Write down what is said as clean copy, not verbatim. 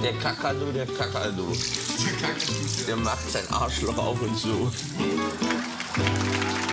Der Kakadu, der Kakadu. Der macht sein Arschloch auf und zu.